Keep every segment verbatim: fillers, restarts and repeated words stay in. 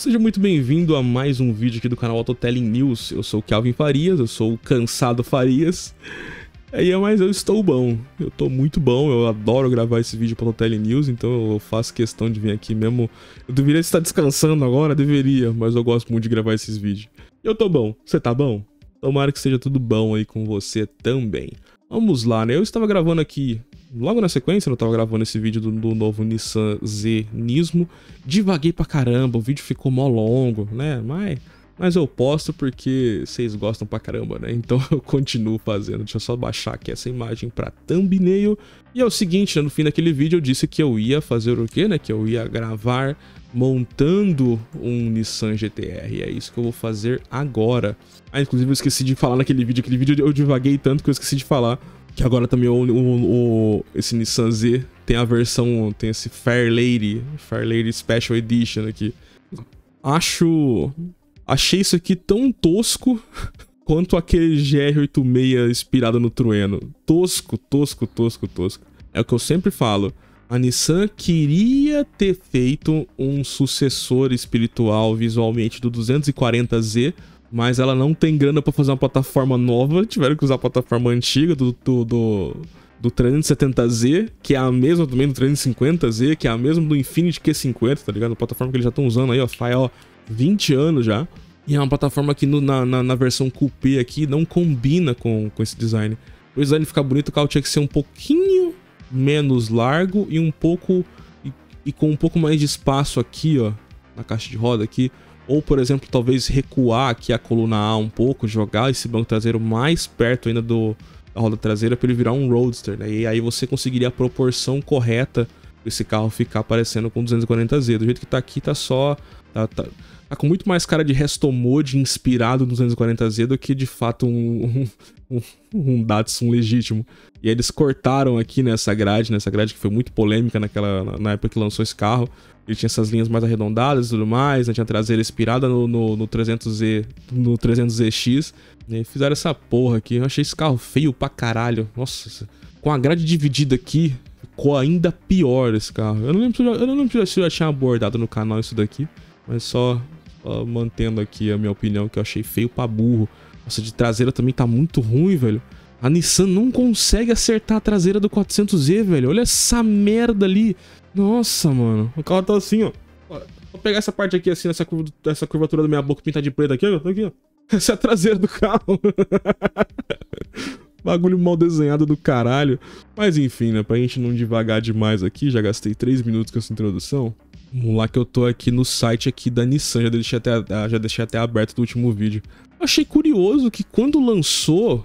Seja muito bem-vindo a mais um vídeo aqui do canal Autotelling News. Eu sou o Kelvin Farias, eu sou o Cansado Farias. Aí, mas eu estou bom, eu tô muito bom, eu adoro gravar esse vídeo para o Autotelling News, então eu faço questão de vir aqui mesmo. Eu deveria estar descansando agora, deveria, mas eu gosto muito de gravar esses vídeos. Eu tô bom, você tá bom? Tomara que esteja tudo bom aí com você também. Vamos lá, né? Eu estava gravando aqui, logo na sequência, eu estava gravando esse vídeo do, do novo Nissan Z Nismo. Divaguei pra caramba, o vídeo ficou mó longo, né? Mas, mas eu posto porque vocês gostam pra caramba, né? Então eu continuo fazendo. Deixa eu só baixar aqui essa imagem pra thumbnail. E é o seguinte, né? No fim daquele vídeo eu disse que eu ia fazer o quê, né? Que eu ia gravar montando um Nissan G T R. E é isso que eu vou fazer agora. Ah, inclusive eu esqueci de falar naquele vídeo. Aquele vídeo eu divaguei tanto que eu esqueci de falar que agora também o, o, o, esse Nissan Z tem a versão, tem esse Fairlady, Fairlady Special Edition aqui. Acho... Achei isso aqui tão tosco quanto aquele G R oitenta e seis inspirado no Trueno. Tosco, tosco, tosco, tosco. É o que eu sempre falo. A Nissan queria ter feito um sucessor espiritual visualmente do duzentos e quarenta Z, mas ela não tem grana pra fazer uma plataforma nova. Tiveram que usar a plataforma antiga do, do, do, do trezentos e setenta Z, que é a mesma também do trezentos e cinquenta Z, que é a mesma do Infiniti Q cinquenta, tá ligado? A plataforma que eles já estão usando aí, ó, faz, ó, vinte anos já. E é uma plataforma que no, na, na, na versão Coupé aqui não combina com, com esse design. O design ficar bonito, o carro tinha que ser um pouquinho menos largo e um pouco... E, e com um pouco mais de espaço aqui, ó, na caixa de roda aqui. Ou, por exemplo, talvez recuar aqui a coluna A um pouco, jogar esse banco traseiro mais perto ainda do, da roda traseira para ele virar um Roadster, né? E aí você conseguiria a proporção correta para esse carro ficar parecendo com duzentos e quarenta Z. Do jeito que tá aqui, tá só... Tá, tá, tá com muito mais cara de resto mode inspirado no duzentos e quarenta Z do que de fato um, um, um, um Datsun legítimo. E aí eles cortaram aqui nessa grade, nessa grade que foi muito polêmica naquela, na, na época que lançou esse carro. Ele tinha essas linhas mais arredondadas e tudo mais, né? Tinha a traseira inspirada no, no, no trezentos Z, no trezentos Z X. E fizeram essa porra aqui. Eu achei esse carro feio pra caralho. Nossa, com a grade dividida aqui, ficou ainda pior esse carro. Eu não lembro se eu já, eu não lembro se eu já tinha abordado no canal isso daqui, mas só, só mantendo aqui a minha opinião, que eu achei feio pra burro. Nossa, de traseira também tá muito ruim, velho. A Nissan não consegue acertar a traseira do quatrocentos Z, velho. Olha essa merda ali. Nossa, mano. O carro tá assim, ó. Vou pegar essa parte aqui, assim, essa, curva, essa curvatura da minha boca pintada de preto aqui, ó. Aqui, ó. Essa é a traseira do carro. Bagulho mal desenhado do caralho. Mas enfim, né? Pra gente não divagar demais aqui, já gastei três minutos com essa introdução. Vamos lá que eu tô aqui no site aqui da Nissan. Já deixei até, já deixei até aberto do último vídeo. Achei curioso que quando lançou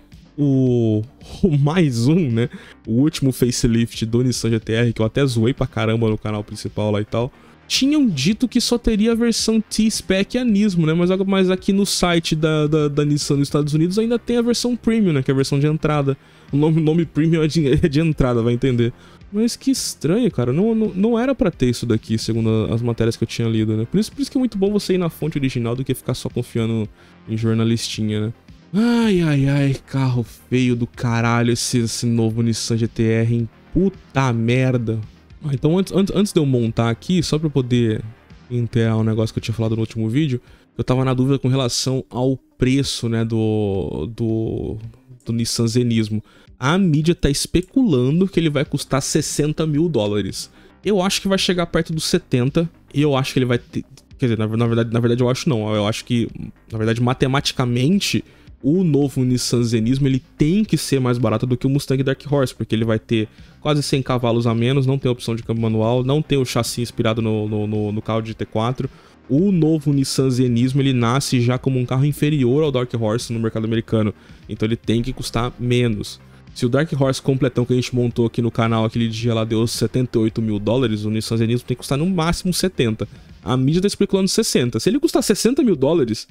o, o mais um, né? O último facelift do Nissan G T R, que eu até zoei pra caramba no canal principal lá e tal. Tinham dito que só teria a versão T-Spec e a Nismo, né? Mas, mas aqui no site da, da, da Nissan nos Estados Unidos ainda tem a versão Premium, né? Que é a versão de entrada. O nome, nome Premium é de, é de entrada, vai entender. Mas que estranho, cara. Não, não, não era pra ter isso daqui, segundo as matérias que eu tinha lido, né? Por isso, por isso que é muito bom você ir na fonte original do que ficar só confiando em jornalistinha, né? Ai, ai, ai, carro feio do caralho esse, esse novo Nissan G T R, hein? Puta merda. Ah, então antes, antes, antes de eu montar aqui, só pra eu poder inteirar um negócio que eu tinha falado no último vídeo, eu tava na dúvida com relação ao preço, né, do, do, do Nissan Z Nismo. A mídia tá especulando que ele vai custar sessenta mil dólares. Eu acho que vai chegar perto dos setenta, e eu acho que ele vai ter... Quer dizer, na, na, verdade, na verdade eu acho não, eu acho que, na verdade, matematicamente... O novo Nissan Z Nismo, ele tem que ser mais barato do que o Mustang Dark Horse, porque ele vai ter quase cem cavalos a menos, não tem opção de câmbio manual, não tem o chassi inspirado no, no, no, no carro de T quatro. O novo Nissan Z Nismo, ele nasce já como um carro inferior ao Dark Horse no mercado americano, então ele tem que custar menos. Se o Dark Horse completão que a gente montou aqui no canal aquele dia lá deu setenta e oito mil dólares, o Nissan Z Nismo tem que custar no máximo setenta. A mídia tá especulando sessenta. Se ele custar sessenta mil dólares,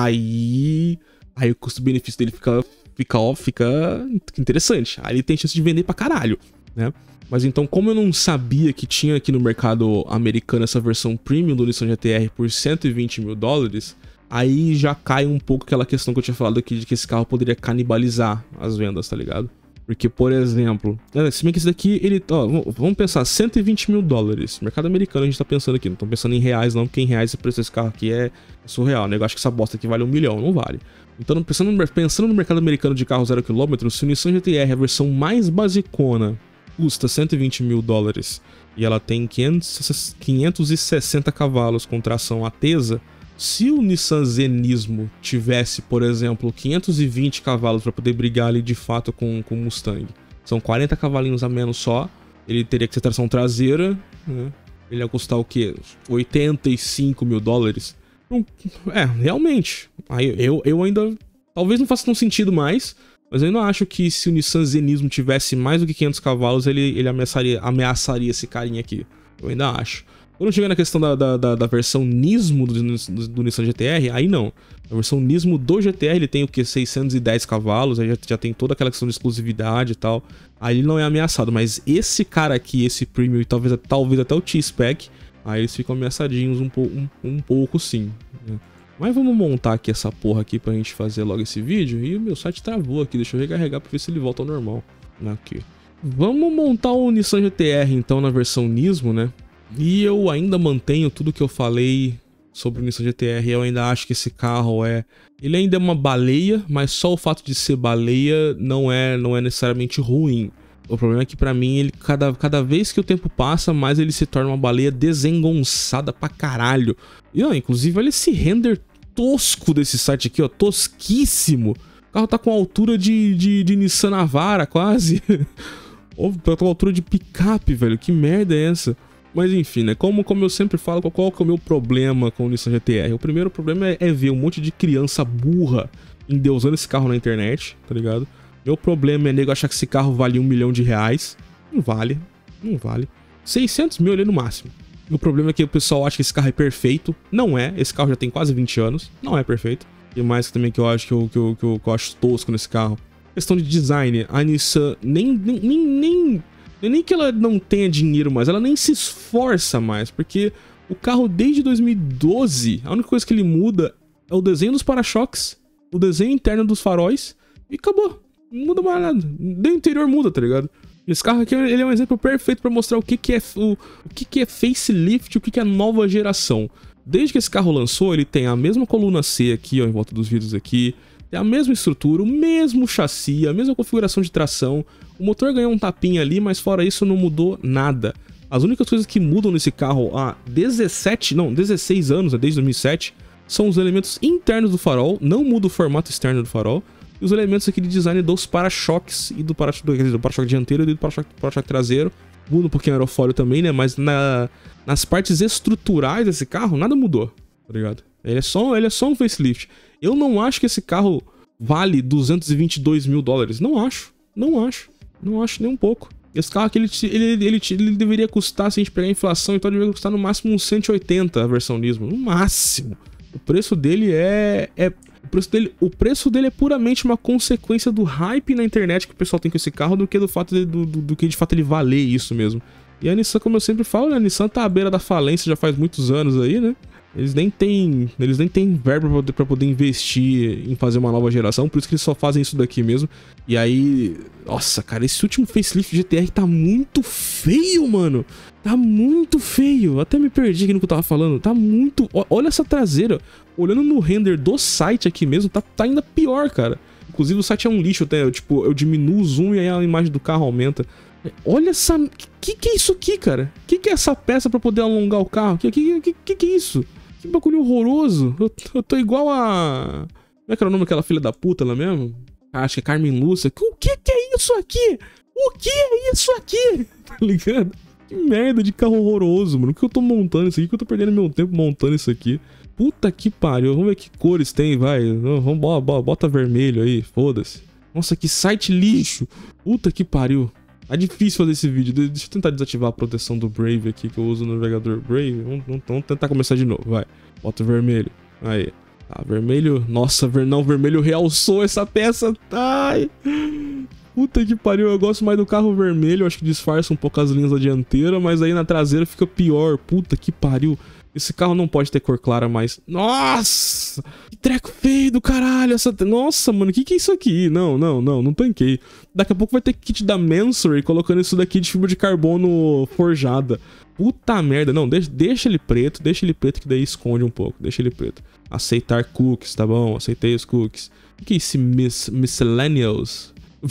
aí... Aí o custo-benefício dele fica, fica, ó, fica interessante. Aí ele tem chance de vender pra caralho, né? Mas então, como eu não sabia que tinha aqui no mercado americano essa versão premium do Nissan G T R por cento e vinte mil dólares, aí já cai um pouco aquela questão que eu tinha falado aqui de que esse carro poderia canibalizar as vendas, tá ligado? Porque, por exemplo, se bem que esse daqui, ele, ó, vamos pensar, cento e vinte mil dólares. Mercado americano a gente tá pensando aqui, não tô pensando em reais não, porque em reais o preço desse carro aqui é surreal, né? Eu acho que essa bosta aqui vale um milhão, não vale. Então, pensando no, pensando no mercado americano de carro zero quilômetro, se o Nissan G T R, a versão mais basicona, custa cento e vinte mil dólares e ela tem quinhentos e sessenta cavalos com tração Atesa, se o Nissan Zenismo tivesse, por exemplo, quinhentos e vinte cavalos para poder brigar ali de fato com o Mustang, são quarenta cavalinhos a menos só, ele teria que ter tração traseira, né? Ele ia custar o quê? oitenta e cinco mil dólares? É, realmente. Aí eu, eu ainda... Talvez não faça tão sentido mais, mas eu ainda acho que se o Nissan Zenismo tivesse mais do que quinhentos cavalos, ele, ele ameaçaria, ameaçaria esse carinha aqui. Eu ainda acho. Quando chega na questão da, da, da, da versão Nismo do, do, do Nissan G T R, aí não. A versão Nismo do G T R ele tem o que? seiscentos e dez cavalos, aí já, já tem toda aquela questão de exclusividade e tal. Aí ele não é ameaçado, mas esse cara aqui, esse Premium e talvez, talvez até o T-Spec, aí eles ficam ameaçadinhos um, po um, um pouco sim, né? Mas vamos montar aqui essa porra aqui pra gente fazer logo esse vídeo. E o meu site travou aqui, deixa eu recarregar pra ver se ele volta ao normal. Aqui. Vamos montar o Nissan G T R então na versão Nismo, né? E eu ainda mantenho tudo que eu falei sobre o Nissan G T R. Eu ainda acho que esse carro é... Ele ainda é uma baleia, mas só o fato de ser baleia não é, não é necessariamente ruim. O problema é que pra mim, ele, cada, cada vez que o tempo passa, mais ele se torna uma baleia desengonçada pra caralho. E, ó, inclusive, olha esse render tosco desse site aqui, ó, tosquíssimo. O carro tá com a altura de, de, de Nissan Navara, quase. Ou tá com a altura de picape, velho, que merda é essa? Mas enfim, né, como, como eu sempre falo, qual que é o meu problema com o Nissan G T R? O primeiro problema é, é ver um monte de criança burra endeusando esse carro na internet, tá ligado? Meu problema é nego achar que esse carro vale um milhão de reais. Não vale, não vale. seiscentos mil ali no máximo. O problema é que o pessoal acha que esse carro é perfeito. Não é, esse carro já tem quase vinte anos. Não é perfeito. E mais também que eu acho que eu, que eu, que eu, que eu acho tosco nesse carro. Questão de design, a Nissan nem, nem, nem, nem, nem que ela não tenha dinheiro mais, ela nem se esforça mais. Porque o carro desde dois mil e doze, a única coisa que ele muda é o desenho dos para-choques, o desenho interno dos faróis e acabou. Não muda mais nada. Nem o interior muda, tá ligado? Esse carro aqui ele é um exemplo perfeito pra mostrar o que, que é o, o que, que é facelift, o que, que é nova geração. Desde que esse carro lançou, ele tem a mesma coluna C aqui, ó, em volta dos vidros aqui. Tem a mesma estrutura, o mesmo chassi, a mesma configuração de tração. O motor ganhou um tapinha ali, mas fora isso não mudou nada. As únicas coisas que mudam nesse carro há dezessete, não, dezesseis anos, desde dois mil e sete, são os elementos internos do farol, não muda o formato externo do farol. E os elementos aqui de design dos para-choques e do para-choque do para-choque dianteiro e do para-choque para traseiro. Muda um pouquinho o aerofólio também, né? Mas na, nas partes estruturais desse carro, nada mudou, tá ligado? Ele é, só, ele é só um facelift. Eu não acho que esse carro vale duzentos e vinte e dois mil dólares. Não acho, não acho, não acho nem um pouco. Esse carro aqui, ele, ele, ele, ele deveria custar, se a gente pegar a inflação, então ele deveria custar no máximo uns cento e oitenta a versão Nismo. No máximo. O preço dele é... é O preço, dele, o preço dele é puramente uma consequência do hype na internet que o pessoal tem com esse carro do que do fato de, do, do, do que de fato ele valer isso mesmo. E a Nissan, como eu sempre falo, né, a Nissan tá à beira da falência já faz muitos anos aí, né? Eles nem têm, eles nem têm verba pra poder, pra poder investir em fazer uma nova geração, por isso que eles só fazem isso daqui mesmo. E aí, nossa, cara, esse último facelift G T R tá muito feio, mano. Tá muito feio. Até me perdi aqui no que eu tava falando. Tá muito... Olha essa traseira. Olhando no render do site aqui mesmo, tá, tá ainda pior, cara. Inclusive o site é um lixo até. Eu, tipo, eu diminuo o zoom e aí a imagem do carro aumenta. Olha essa... Que que é isso aqui, cara? Que que é essa peça pra poder alongar o carro? Que que, que, que, que é isso? Que bagulho horroroso. Eu, eu tô igual a... Como é que era o nome daquela filha da puta lá mesmo? Ah, acho que é Carmen Lúcia. O que que é isso aqui? O que é isso aqui? Tá ligado? Que merda de carro horroroso, mano. Por que eu tô montando isso aqui? Por que eu tô perdendo meu tempo montando isso aqui? Puta que pariu. Vamos ver que cores tem, vai. Vamos, bota, bota vermelho aí, foda-se. Nossa, que site lixo. Puta que pariu. É difícil fazer esse vídeo. Deixa eu tentar desativar a proteção do Brave aqui, que eu uso no navegador Brave. Vamos, vamos, vamos tentar começar de novo, vai. Bota vermelho. Aí. Tá, vermelho. Nossa, não, vermelho realçou essa peça. Ai. Puta que pariu, eu gosto mais do carro vermelho, eu acho que disfarça um pouco as linhas da dianteira, mas aí na traseira fica pior. Puta que pariu. Esse carro não pode ter cor clara mais. Nossa! Que treco feio do caralho. Essa... Nossa, mano, o que que é isso aqui? Não, não, não, não tanquei. Daqui a pouco vai ter kit da Mansory colocando isso daqui de fibra de carbono forjada. Puta merda. Não, deixa, deixa ele preto, deixa ele preto que daí esconde um pouco. Deixa ele preto. Aceitar cookies, tá bom? Aceitei os cookies. O que é esse mis miscellaneous?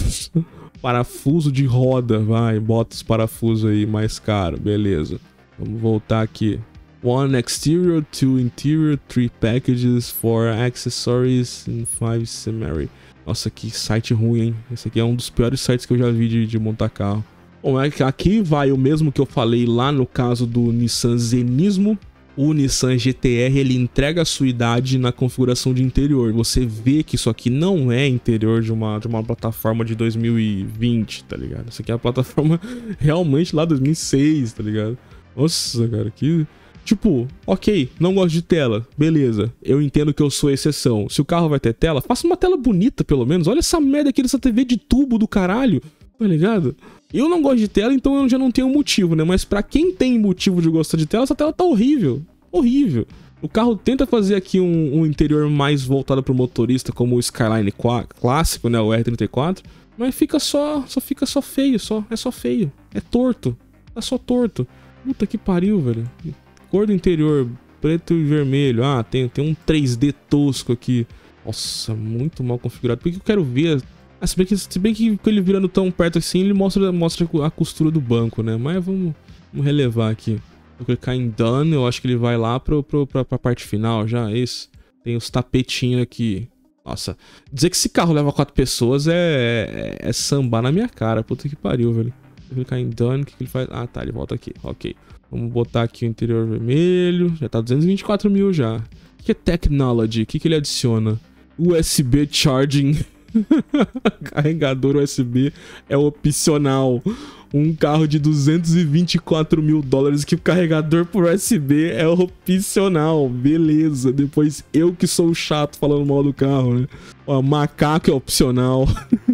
Parafuso de roda, vai. Bota os parafusos aí mais caro, beleza. Vamos voltar aqui. One exterior, two interior, three packages, four accessories and five summary. Nossa, que site ruim, hein? Esse aqui é um dos piores sites que eu já vi de, de montar carro. Bom, aqui vai o mesmo que eu falei lá no caso do Nissan Zenismo. O Nissan G T R, ele entrega a sua idade na configuração de interior. Você vê que isso aqui não é interior de uma, de uma plataforma de dois mil e vinte, tá ligado? Isso aqui é a plataforma realmente lá dois mil e seis, tá ligado? Nossa, cara, que... Tipo, ok, não gosto de tela, beleza, eu entendo que eu sou exceção. Se o carro vai ter tela, faça uma tela bonita pelo menos. Olha essa merda aqui dessa T V de tubo do caralho, tá ligado? Eu não gosto de tela, então eu já não tenho motivo, né? Mas pra quem tem motivo de gostar de tela, essa tela tá horrível, horrível. O carro tenta fazer aqui um, um interior mais voltado pro motorista, como o Skyline clássico, né? O R trinta e quatro. Mas fica só, só fica só feio, só, é só feio, é torto, tá só torto. Puta que pariu, velho. Cor do interior, preto e vermelho. Ah, tem, tem um três D tosco aqui. Nossa, muito mal configurado. Por que eu quero ver? Ah, se bem que, se bem que ele virando tão perto assim, ele mostra, mostra a costura do banco, né? Mas vamos, vamos relevar aqui. Vou clicar em Done, eu acho que ele vai lá pro, pro, pra, pra parte final já, é isso. Tem os tapetinhos aqui. Nossa, dizer que esse carro leva quatro pessoas é, é, é sambar na minha cara. Puta que pariu, velho. Vou clicar em Done, o que, que ele faz? Ah, tá, ele volta aqui, ok. Vamos botar aqui o interior vermelho. Já tá duzentos e vinte e quatro mil já. O que é Technology? O que, que ele adiciona? U S B Charging. Carregador U S B é opcional. Um carro de duzentos e vinte e quatro mil dólares que o carregador por U S B é opcional. Beleza. Depois eu que sou o chato falando mal do carro, né? Ó, macaco é opcional.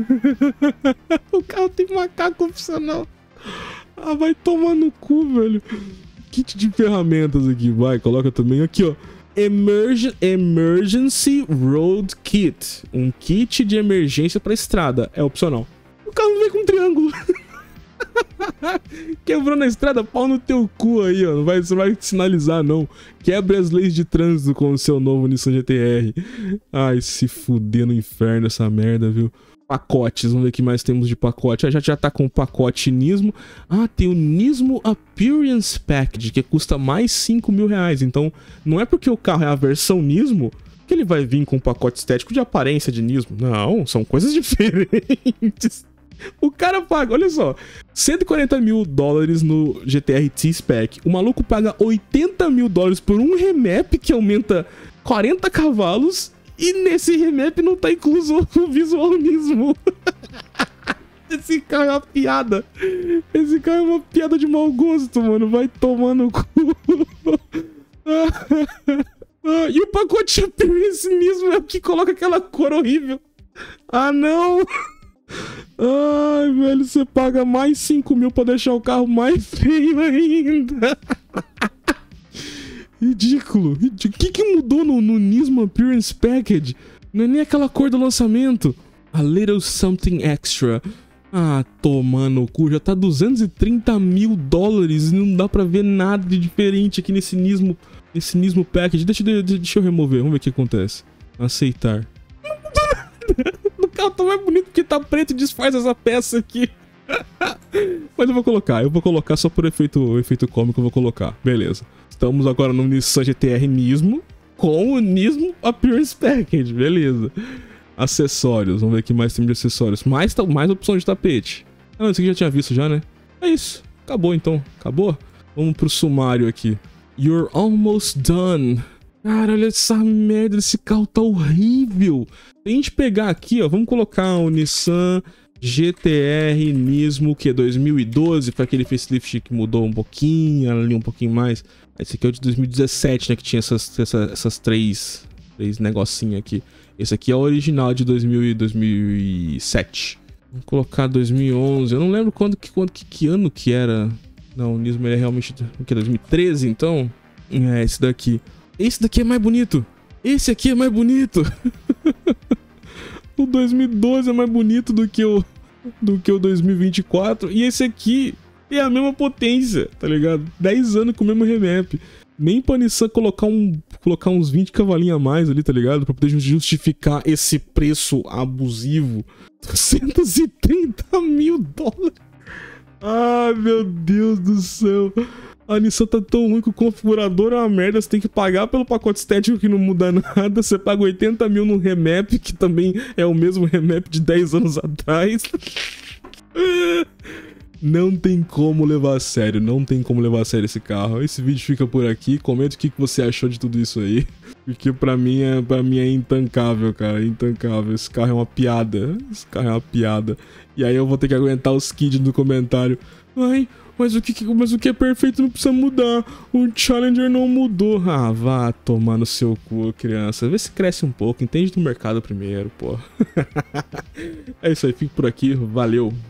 O carro tem macaco opcional. Ah, vai tomar no cu, velho. Kit de ferramentas aqui, vai, coloca também aqui, ó. Emerg Emergency Road Kit. Um kit de emergência pra estrada. É opcional. O carro não vem com um triângulo. Quebrou na estrada, pau no teu cu aí, ó. Não vai, você vai sinalizar, não. Quebre as leis de trânsito com o seu novo Nissan G T R. Ai, se fuder no inferno essa merda, viu? Pacotes, vamos ver o que mais temos de pacote. Ah, já, já tá com o pacote Nismo. Ah, tem o Nismo Appearance Package, que custa mais cinco mil reais. Então, não é porque o carro é a versão Nismo que ele vai vir com um pacote estético de aparência de Nismo. Não, são coisas diferentes. O cara paga, olha só, cento e quarenta mil dólares no G T R T-Spec. O maluco paga oitenta mil dólares por um remap que aumenta quarenta cavalos. E nesse remap não tá incluso o visual Nismo. Esse carro é uma piada. Esse carro é uma piada de mau gosto, mano. Vai tomar no cu. Ah, e o pacote Appearance Nismo é o que coloca aquela cor horrível. Ah, não. Ai, velho, você paga mais cinco mil pra deixar o carro mais feio ainda. Ridículo, ridículo. O que que mudou no, no Nismo Appearance Package? Não é nem aquela cor do lançamento. A little something extra. Ah, tomando o cu. Já tá duzentos e trinta mil dólares e não dá pra ver nada de diferente aqui nesse Nismo, nesse Nismo Package. Deixa, deixa, deixa eu remover, vamos ver o que acontece. Aceitar. O carro tá mais bonito porque tá preto e disfarça essa peça aqui. Mas eu vou colocar, eu vou colocar só por efeito, efeito cômico, eu vou colocar. Beleza. Estamos agora no Nissan G T R Nismo com o Nismo Appearance Package, beleza. Acessórios, vamos ver o que mais tem de acessórios. Mais, mais opção de tapete. Ah, não, isso aqui já tinha visto já, né? É isso, acabou então, acabou? Vamos pro sumário aqui. You're almost done. Cara, olha essa merda, esse carro tá horrível. Se a gente pegar aqui, ó, vamos colocar o Nissan G T R Nismo, que é dois mil e doze, foi aquele facelift que mudou um pouquinho, ali um pouquinho mais. Esse aqui é o de dois mil e dezessete, né, que tinha essas, essas, essas três, três negocinhos aqui. Esse aqui é o original de dois mil e dois mil e sete. Vamos colocar dois mil e onze. Eu não lembro quando que, quando, que, que ano que era. Não, o Nismo é realmente... O que? dois mil e treze, então? É, esse daqui. Esse daqui é mais bonito. Esse aqui é mais bonito. O dois mil e doze é mais bonito do que o... Do que o dois mil e vinte e quatro. E esse aqui é a mesma potência, tá ligado? dez anos com o mesmo remap. Nem pra Nissan colocar, um, colocar uns vinte cavalinhos a mais ali, tá ligado? Pra poder justificar esse preço abusivo. duzentos e trinta mil dólares. Ai, meu Deus do céu. A Nissan tá tão ruim que o configurador é uma merda. Você tem que pagar pelo pacote estético que não muda nada. Você paga oitenta mil no remap, que também é o mesmo remap de dez anos atrás. Não tem como levar a sério, não tem como levar a sério esse carro. Esse vídeo fica por aqui, comenta o que você achou de tudo isso aí. Porque pra mim é, pra mim é intancável, cara, intancável. Esse carro é uma piada, esse carro é uma piada. E aí eu vou ter que aguentar os kids no comentário. Ai, mas o, que, mas o que é perfeito não precisa mudar, o Challenger não mudou. Ah, vá tomar no seu cu, criança. Vê se cresce um pouco, entende do mercado primeiro, pô. É isso aí, fico por aqui, valeu.